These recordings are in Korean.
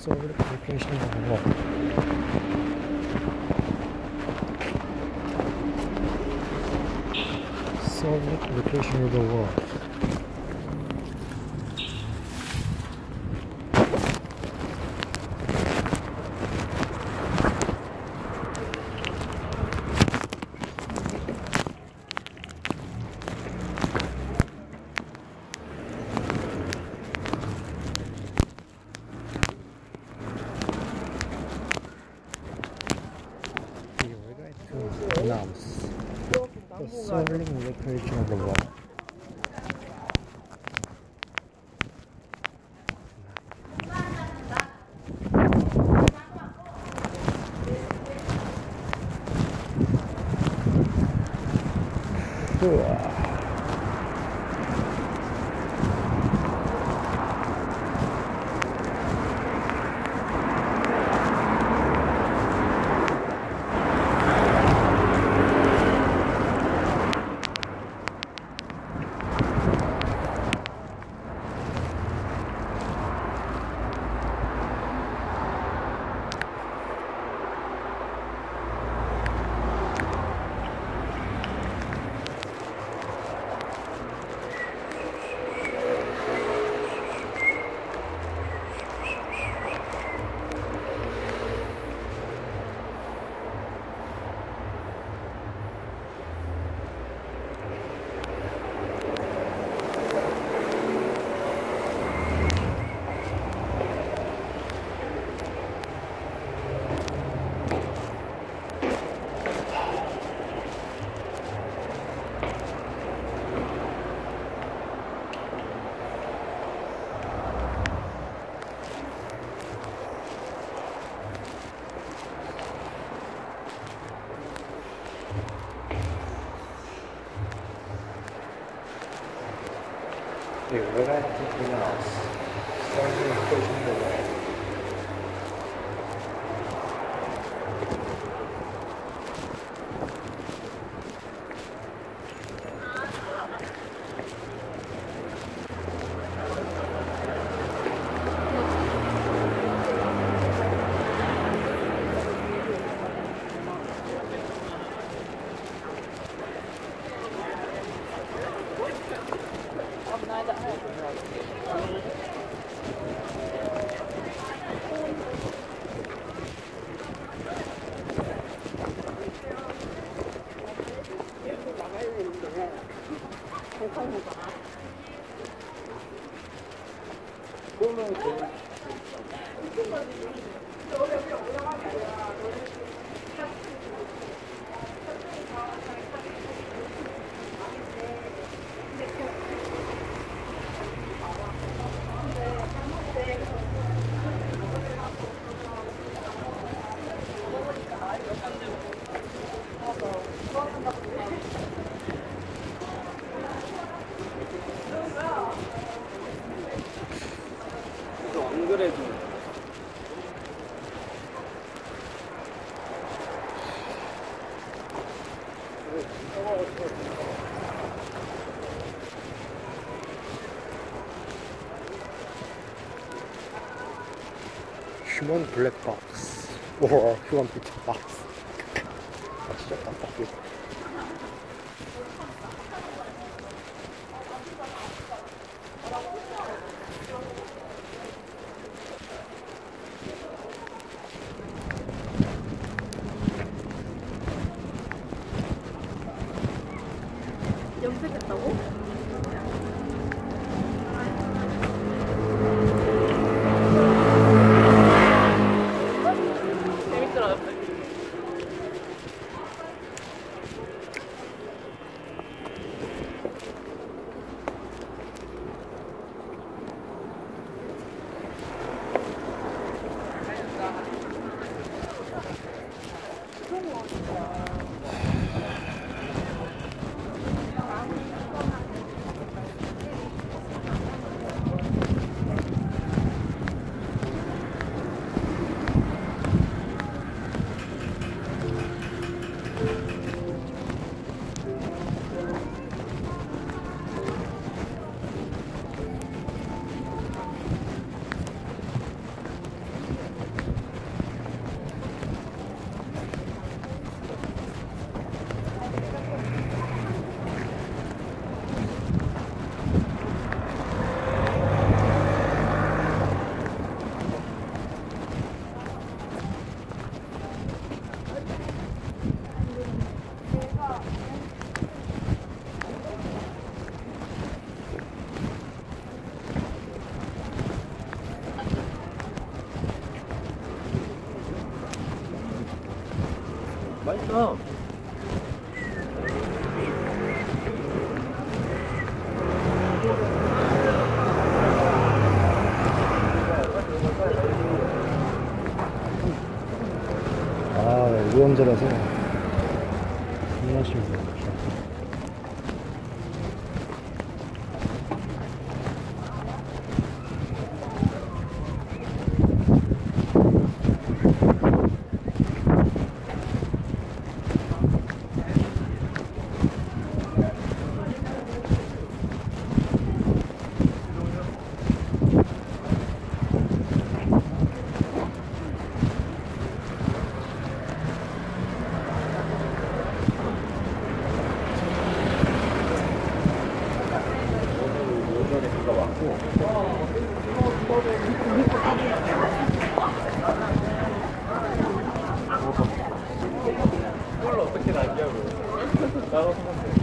Solid location of the wall. Solid location of the wall. Announce the swirling location of the wall. Here, we're going to do something else. Starting pushing the way. 안 그래도 휴먼 블랙박스 or 휴먼 비트박스. 아 진짜 깜빡이. 염색했다고? 재밌더라. 어. 아, 유원자라서 겁나시면 돼요. 이걸 어떻게 남냐고. 나도 생각해.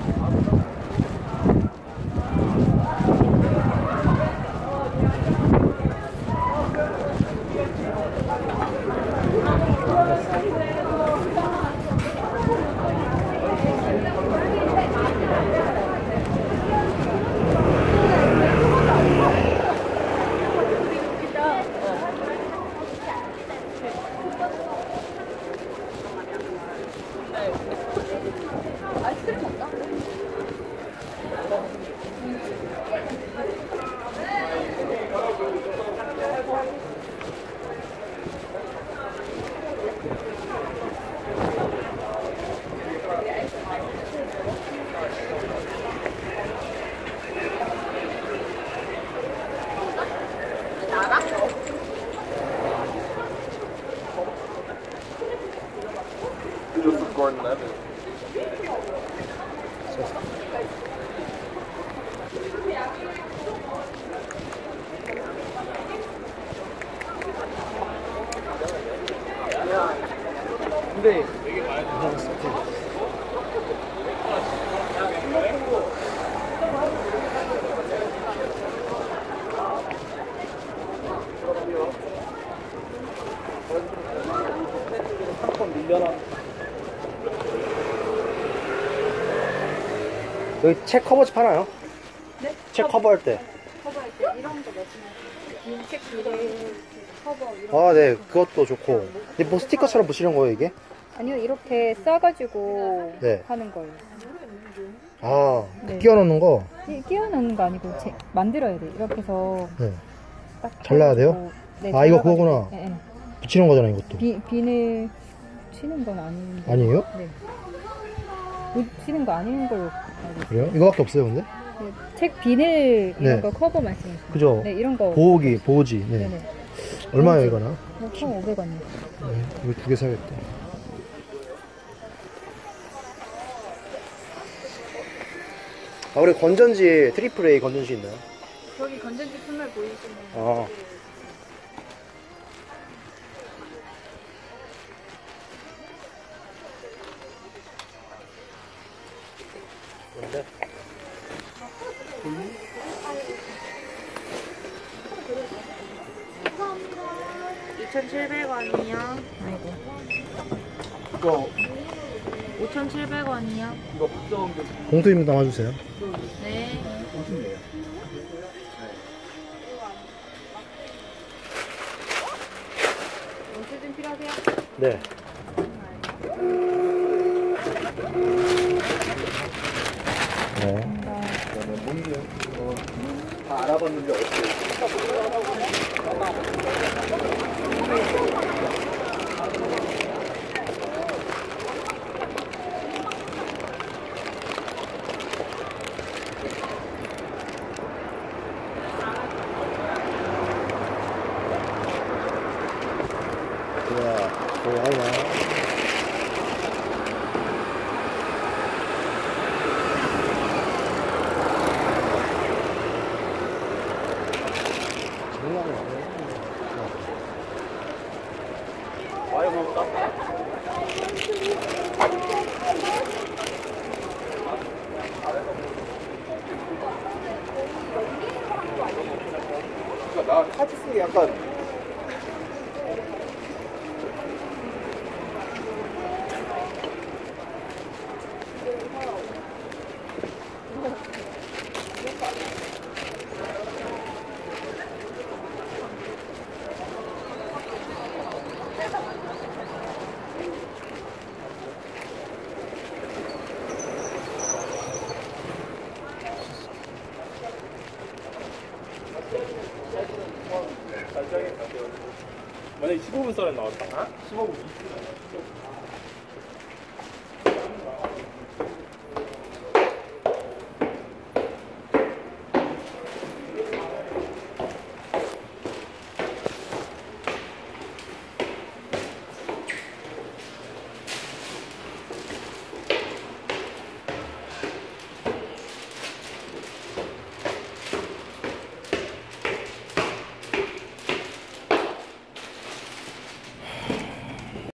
Gordon Levitt. 근데 한번 밀려나. 여기 책 커버지 파나요? 네? 책 커버할 때. 커버할 때 이런 거 넣으면 책 비례 커버 이런 아, 네. 그것도 좋고. 근데 뭐 스티커처럼 붙이는 거예요, 이게? 아니요 이렇게 싸가지고 네. 하는 거예요. 아, 네. 끼워 넣는 거? 끼워 넣는 거 아니고 만들어야 돼. 이렇게 해서 네. 딱 잘라야 돼요? 해가지고, 네, 아, 이거 잘라가지고. 그거구나. 네, 네. 붙이는 거잖아, 이것도. 비늘 치는 건 아닌데. 아니에요? 네. 붙이는 거 아닌 걸로 알고 있어요. 그래요? 이거밖에 없어요, 근데? 네, 책 비늘 이런 네. 거 커버 말씀하시죠? 그죠? 네, 이런 거. 보호기, 보호지. 네. 네네. 얼마예요, 이거나? 1,500원이요. 네, 이거 2개 사야겠다. 아, 우리 건전지, 트리플 A 건전지 있나요? 저기 건전지 품을 보이시면. 아. 뭔데? 2,700원이요. 아이고. 이거 5,700원이요. 이거 박정원 교수 봉투 좀 담아주세요. 네. 오신대요. 영수증 필요하세요? 네. 네. 뭔데요? 다 알아봤는데 어때요? 좋아요. 많이 먹었다. 나 카드 쓰는 게 약간 만약에 15분 썰에 나왔다. 15분